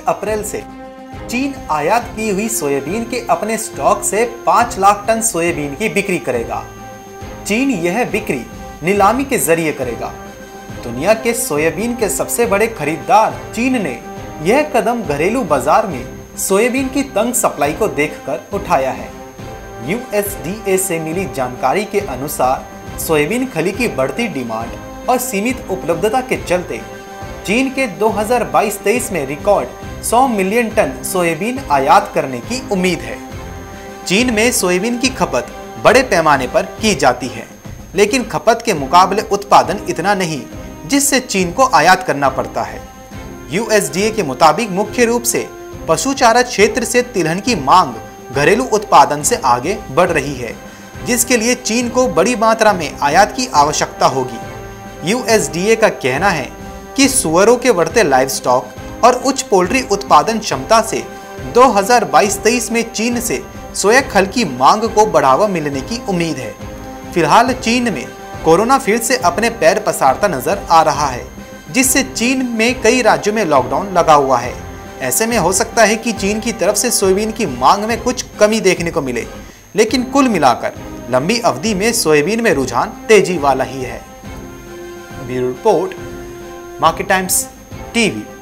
अप्रैल से चीन आयात की हुई सोयाबीन के अपने स्टॉक से 5 लाख टन सोयाबीन की बिक्री करेगा। चीन यह बिक्री नीलामी के जरिए करेगा। दुनिया के सोयाबीन के सबसे बड़े खरीदार चीन ने यह कदम घरेलू बाजार में सोयाबीन की तंग सप्लाई को देखकर उठाया है। USDA से मिली जानकारी के अनुसार सोयाबीन खली की बढ़ती डिमांड और सीमित उपलब्धता के चलते चीन के 2022-23 में रिकॉर्ड 100 मिलियन टन सोयाबीन आयात करने की उम्मीद है। चीन में सोयाबीन की खपत बड़े पैमाने पर की जाती है, लेकिन खपत के मुकाबले उत्पादन इतना नहीं जिससे चीन को आयात करना पड़ता है। USDA के मुताबिक मुख्य रूप से पशु चारा क्षेत्र से तिलहन की मांग घरेलू उत्पादन से आगे बढ़ रही है, जिसके लिए चीन को बड़ी मात्रा में आयात की आवश्यकता होगी। USDA का कहना है कि सुअरों के बढ़ते लाइव स्टॉक और उच्च पोल्ट्री उत्पादन क्षमता से 2022-23 में चीन से सोया खल की मांग को बढ़ावा मिलने की उम्मीद है। फिलहाल चीन में कोरोना फिर से अपने पैर पसारता नजर आ रहा है, जिससे चीन में कई राज्यों में लॉकडाउन लगा हुआ है। ऐसे में हो सकता है कि चीन की तरफ से सोयाबीन की मांग में कुछ कमी देखने को मिले, लेकिन कुल मिलाकर लंबी अवधि में सोयाबीन में रुझान तेजी वाला ही है। Bureau report, market times TV.